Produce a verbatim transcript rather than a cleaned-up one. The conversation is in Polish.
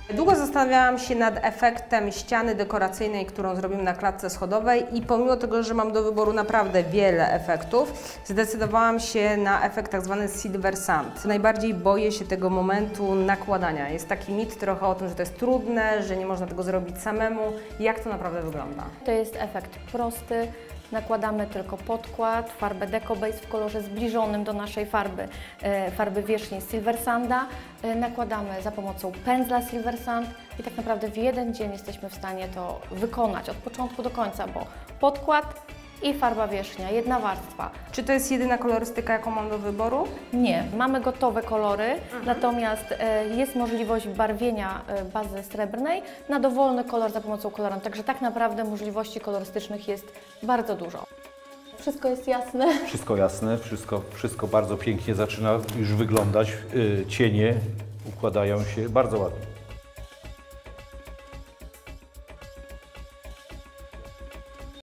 Długo zastanawiałam się nad efektem ściany dekoracyjnej, którą zrobimy na klatce schodowej i pomimo tego, że mam do wyboru naprawdę wiele efektów, zdecydowałam się na efekt tak zwany Silver Sand. Najbardziej boję się tego momentu nakładania. Jest taki mit trochę o tym, że to jest trudne, że nie można tego zrobić samemu. Jak to naprawdę wygląda? To jest efekt prosty. Nakładamy tylko podkład, farbę Deco Base w kolorze zbliżonym do naszej farby, e, farby wierzchniej Silver Sanda. E, nakładamy za pomocą pędzla Silver Sand i tak naprawdę w jeden dzień jesteśmy w stanie to wykonać od początku do końca, bo podkład i farba wierzchnia, jedna warstwa. Czy to jest jedyna kolorystyka, jaką mam do wyboru? Nie, mamy gotowe kolory, mhm. natomiast e, jest możliwość barwienia e, bazy srebrnej na dowolny kolor za pomocą kolorem, także tak naprawdę możliwości kolorystycznych jest bardzo dużo. Wszystko jest jasne? Wszystko jasne, wszystko, wszystko bardzo pięknie zaczyna już wyglądać, yy, cienie układają się bardzo ładnie.